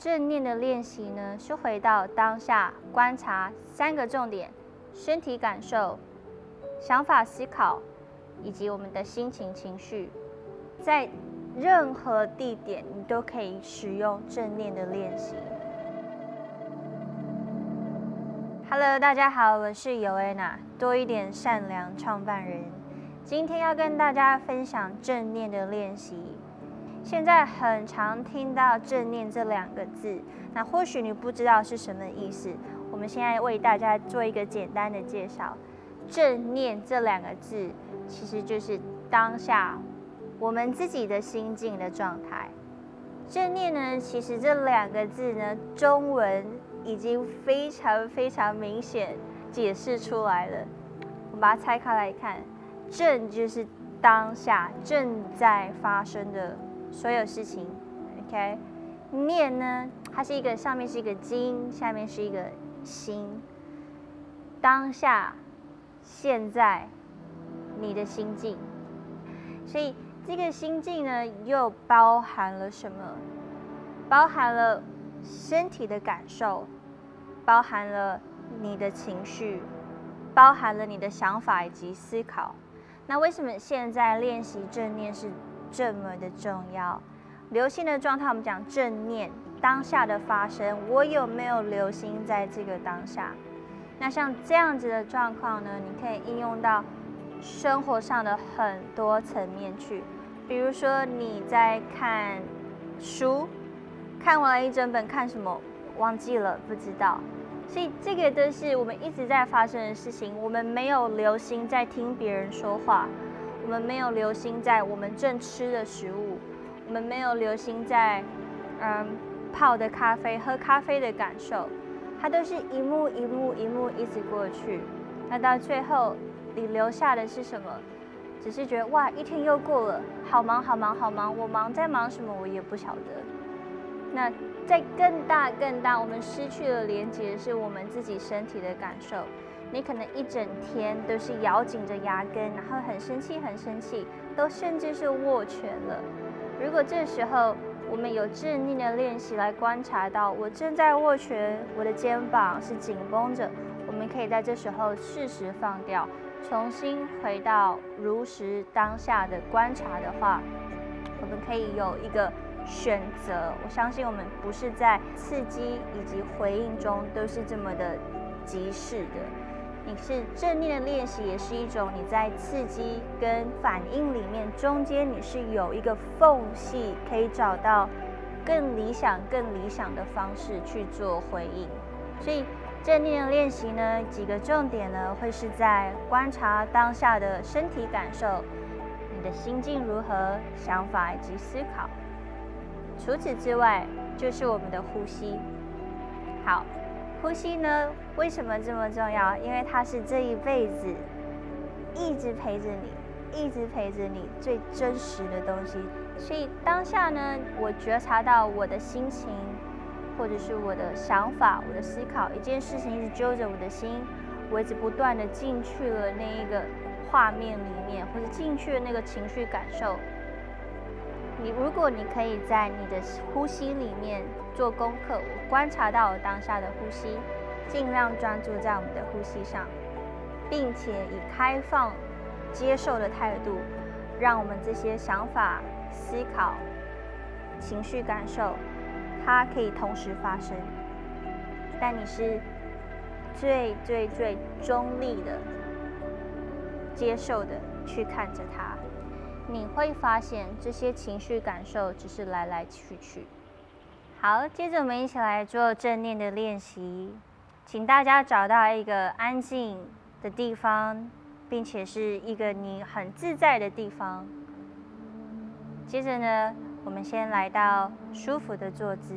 正念的练习呢，是回到当下，观察3个重点：身体感受、想法思考，以及我们的心情情绪。在任何地点，你都可以使用正念的练习。Hello， 大家好，我是尤安娜，多一点善良创办人。今天要跟大家分享正念的练习。现在很常听到正念这2个字，那或许你不知道是什么意思。我们现在为大家做一个简单的介绍。正念这2个字，其实就是当下我们自己的心境的状态。正念呢，其实这2个字呢，中文已经非常明显解释出来了。我们把它拆开来看，正就是当下正在发生的所有事情 ，OK？ 念呢，它是一个上面是一个金，下面是一个心。当下，现在，你的心境。所以这个心境呢，又包含了什么？包含了身体的感受，包含了你的情绪，包含了你的想法以及思考。那为什么现在练习正念是这么的重要？留心的状态，我们讲正念，当下的发生，我有没有留心在这个当下？那像这样子的状况呢，你可以应用到生活上的很多层面去。比如说你在看书，看完了一整本，看什么忘记了，不知道。所以这个都是我们一直在发生的事情，我们没有留心在听别人说话，我们没有留心在我们正吃的食物，我们没有留心在泡的咖啡、喝咖啡的感受，它都是一幕一幕一直过去。那到最后你留下的是什么？只是觉得哇，一天又过了，好忙，我在忙什么我也不晓得。那在更大，我们失去了连接，是我们自己身体的感受。你可能一整天都是咬紧着牙根，然后很生气，都甚至是握拳了。如果这时候我们有正念的练习来观察到，我正在握拳，我的肩膀是紧绷着，我们可以在这时候适时放掉，重新回到如实当下的观察的话，我们可以有一个选择。我相信我们不是在刺激以及回应中都是这么的及时的。你是正念的练习，也是一种你在刺激跟反应里面中间你是有一个缝隙，可以找到更理想的方式去做回应。所以正念的练习呢，几个重点呢，会是在观察当下的身体感受，你的心境如何，想法以及思考。除此之外，就是我们的呼吸。好，呼吸呢，为什么这么重要？因为它是这一辈子一直陪着你最真实的东西。所以当下呢，我觉察到我的心情，或者是我的想法、我的思考，一件事情一直揪着我的心，我一直不断的进去了那一个画面里面，或者进去了那个情绪感受。如果你可以在你的呼吸里面做功课，我观察到我当下的呼吸，尽量专注在我们的呼吸上，并且以开放、接受的态度，让我们这些想法、思考、情绪感受，它可以同时发生。但你是最中立的、接受的去看着它。你会发现这些情绪感受只是来来去去。好，接着我们一起来做正念的练习，请大家找到一个安静的地方，并且是一个你很自在的地方。接着呢，我们先来到舒服的坐姿。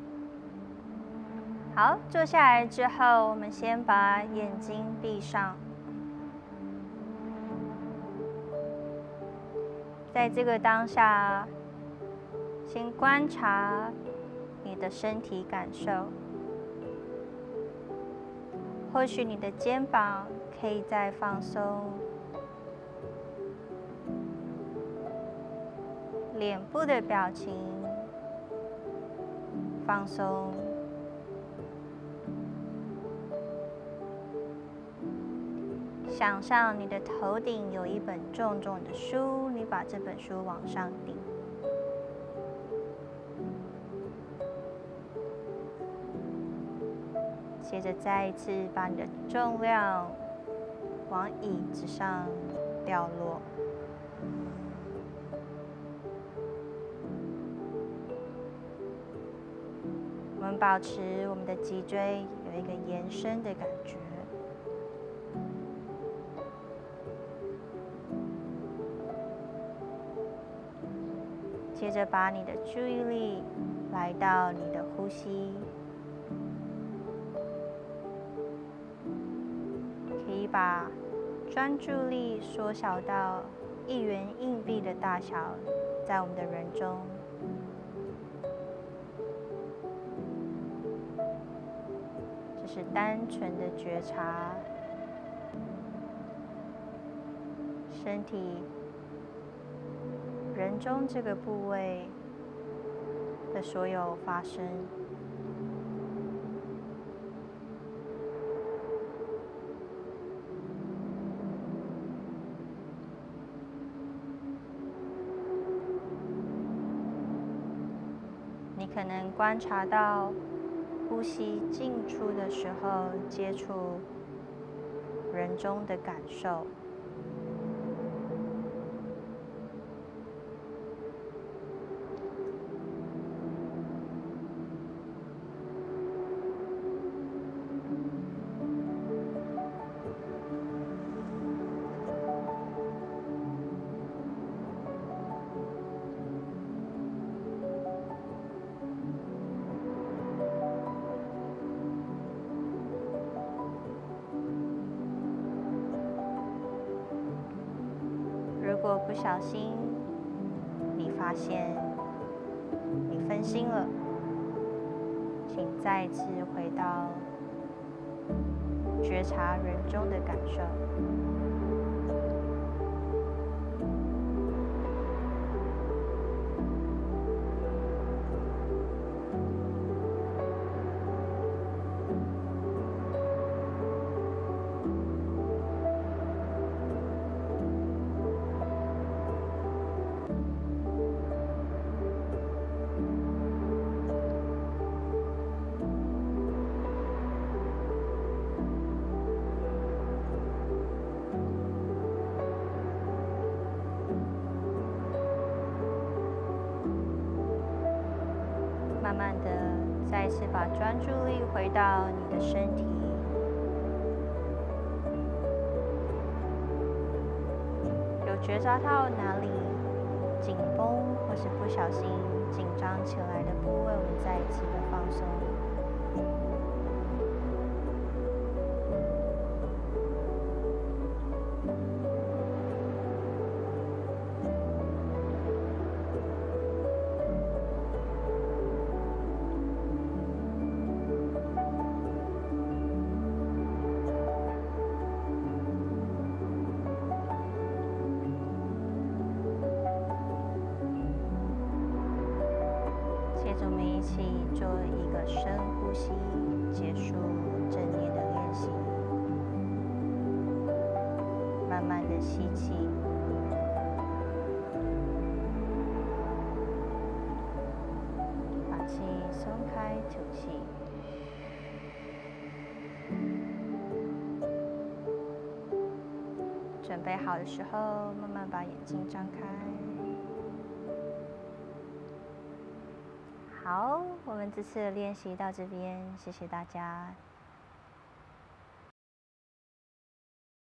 好，坐下来之后，我们先把眼睛闭上。在这个当下，先观察你的身体感受。或许你的肩膀可以再放松，脸部的表情放松。想象你的头顶有一本重重的书，你把这本书往上顶。接着再一次把你的重量往椅子上掉落。我们保持我们的脊椎有一个延伸的感觉。接着把你的注意力来到你的呼吸，可以把专注力缩小到1元硬币的大小，在我们的人中。这是单纯的觉察身体人中这个部位的所有发生。你可能观察到呼吸进出的时候接触人中的感受。如果不小心你发现你分心了，请再次回到觉察人中的感受。慢慢的，再一次把专注力回到你的身体，有觉察到哪里紧绷或是不小心紧张起来的部位，我们再一次的放松。接着我们一起做一个深呼吸，结束正念的练习。慢慢的吸气，把气松开，吐气。准备好的时候，慢慢把眼睛张开。好，我们这次的练习到这边，谢谢大家。